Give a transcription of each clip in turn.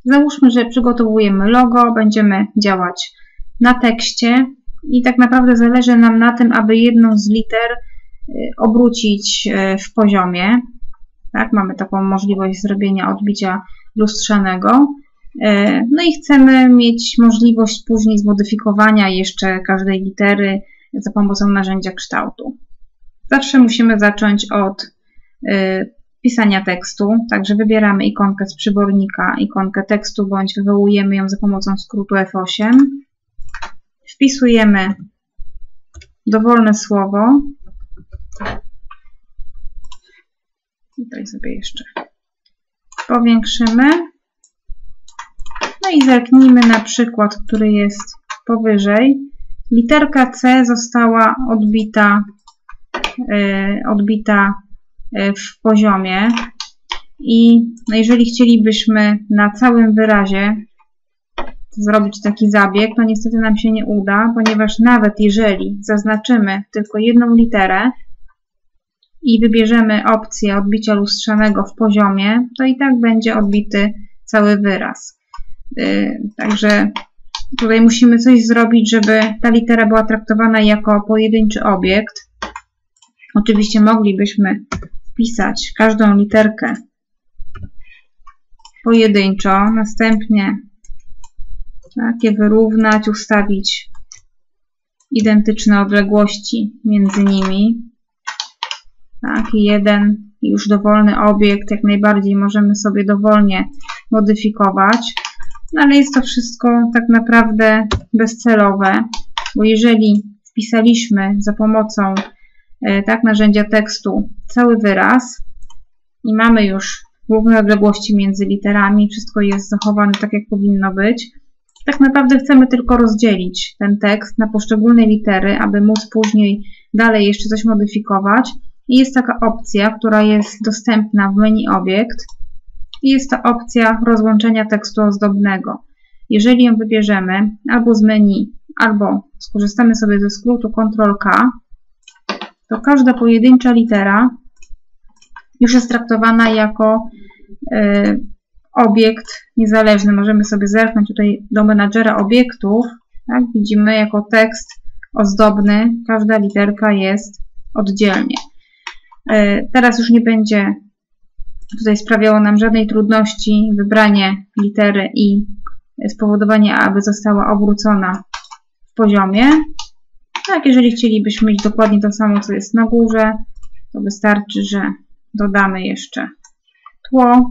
Załóżmy, że przygotowujemy logo, będziemy działać na tekście i tak naprawdę zależy nam na tym, aby jedną z liter obrócić w poziomie. Tak, mamy taką możliwość zrobienia odbicia lustrzanego. No i chcemy mieć możliwość później zmodyfikowania jeszcze każdej litery za pomocą narzędzia kształtu. Zawsze musimy zacząć od pisania tekstu, także wybieramy ikonkę z przybornika, ikonkę tekstu, bądź wywołujemy ją za pomocą skrótu F8. Wpisujemy dowolne słowo. Tutaj sobie jeszcze powiększymy. No i zerknijmy na przykład, który jest powyżej. Literka C została odbita w poziomie i no jeżeli chcielibyśmy na całym wyrazie zrobić taki zabieg, to niestety nam się nie uda, ponieważ nawet jeżeli zaznaczymy tylko jedną literę i wybierzemy opcję odbicia lustrzanego w poziomie, to i tak będzie odbity cały wyraz. Także tutaj musimy coś zrobić, żeby ta litera była traktowana jako pojedynczy obiekt. Oczywiście moglibyśmy wpisać każdą literkę pojedynczo, następnie je wyrównać, ustawić identyczne odległości między nimi. Tak, i jeden już dowolny obiekt jak najbardziej możemy sobie dowolnie modyfikować, no ale jest to wszystko tak naprawdę bezcelowe, bo jeżeli wpisaliśmy za pomocą narzędzia tekstu cały wyraz i mamy już główne odległości między literami, wszystko jest zachowane tak, jak powinno być, tak naprawdę chcemy tylko rozdzielić ten tekst na poszczególne litery, aby móc później dalej jeszcze coś modyfikować. I jest taka opcja, która jest dostępna w menu Obiekt i jest to opcja rozłączenia tekstu ozdobnego. Jeżeli ją wybierzemy albo z menu, albo skorzystamy sobie ze skrótu Ctrl+K, to każda pojedyncza litera już jest traktowana jako obiekt niezależny. Możemy sobie zerknąć tutaj do menadżera obiektów. Tak? Widzimy jako tekst ozdobny, każda literka jest oddzielnie. Teraz już nie będzie tutaj sprawiało nam żadnej trudności wybranie litery i spowodowanie, aby została obrócona w poziomie. Tak, jeżeli chcielibyśmy mieć dokładnie to samo, co jest na górze, to wystarczy, że dodamy jeszcze tło.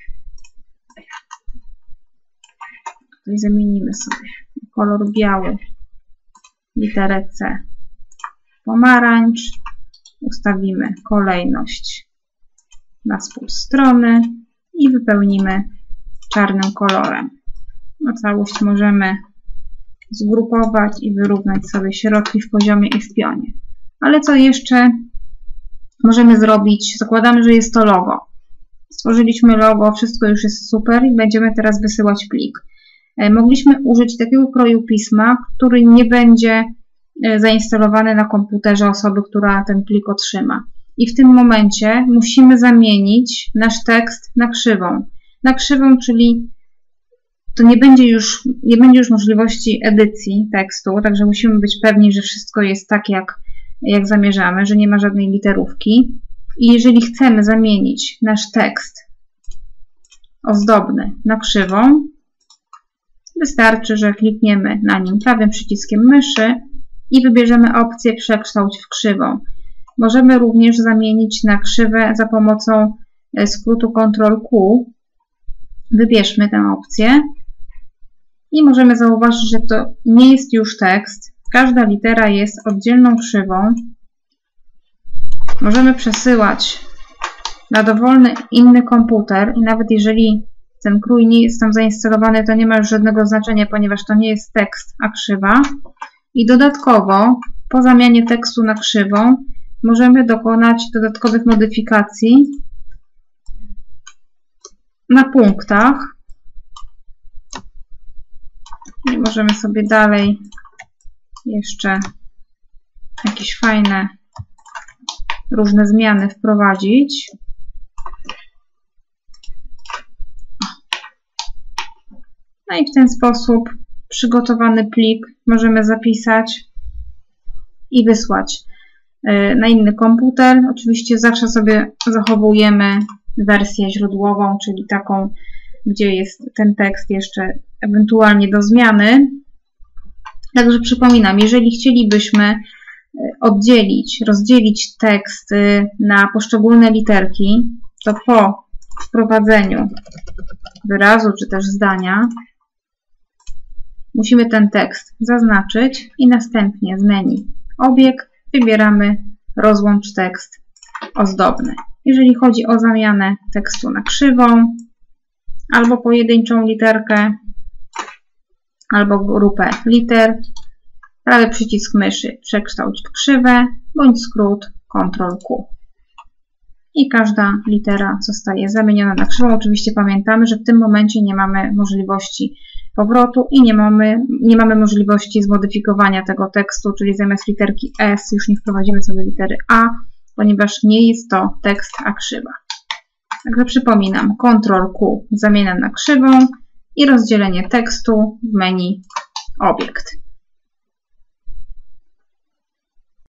Tutaj zamienimy sobie kolor biały, literę C pomarańcz. Ustawimy kolejność na spód strony i wypełnimy czarnym kolorem. No, całość możemy zgrupować i wyrównać sobie środki w poziomie i w pionie. Ale co jeszcze możemy zrobić? Zakładamy, że jest to logo. Stworzyliśmy logo, wszystko już jest super i będziemy teraz wysyłać plik. Mogliśmy użyć takiego kroju pisma, który nie będzie zainstalowany na komputerze osoby, która ten plik otrzyma. I w tym momencie musimy zamienić nasz tekst na krzywą. Na krzywą, czyli to nie będzie już możliwości edycji tekstu, także musimy być pewni, że wszystko jest tak, jak zamierzamy, że nie ma żadnej literówki. I jeżeli chcemy zamienić nasz tekst ozdobny na krzywą, wystarczy, że klikniemy na nim prawym przyciskiem myszy i wybierzemy opcję Przekształć w krzywą. Możemy również zamienić na krzywę za pomocą skrótu Ctrl+Q. Wybierzmy tę opcję i możemy zauważyć, że to nie jest już tekst. Każda litera jest oddzielną krzywą. Możemy przesyłać na dowolny inny komputer i nawet jeżeli ten krój nie jest tam zainstalowany, to nie ma już żadnego znaczenia, ponieważ to nie jest tekst, a krzywa. I dodatkowo po zamianie tekstu na krzywą możemy dokonać dodatkowych modyfikacji na punktach. I możemy sobie dalej jeszcze jakieś fajne, różne zmiany wprowadzić. No i w ten sposób przygotowany plik możemy zapisać i wysłać na inny komputer. Oczywiście zawsze sobie zachowujemy wersję źródłową, czyli taką, gdzie jest ten tekst jeszcze ewentualnie do zmiany. Także przypominam, jeżeli chcielibyśmy rozdzielić tekst na poszczególne literki, to po wprowadzeniu wyrazu czy też zdania musimy ten tekst zaznaczyć i następnie z menu Obiekt wybieramy Rozłącz tekst ozdobny. Jeżeli chodzi o zamianę tekstu na krzywą, albo pojedynczą literkę, albo grupę liter, prawy przycisk myszy Przekształć w krzywę, bądź skrót Ctrl+Q. I każda litera zostaje zamieniona na krzywą. Oczywiście pamiętamy, że w tym momencie nie mamy możliwości powrotu i nie mamy możliwości zmodyfikowania tego tekstu, czyli zamiast literki S już nie wprowadzimy sobie litery A, ponieważ nie jest to tekst, a krzywa. Także przypominam, Ctrl+Q zamiana na krzywą i rozdzielenie tekstu w menu Obiekt.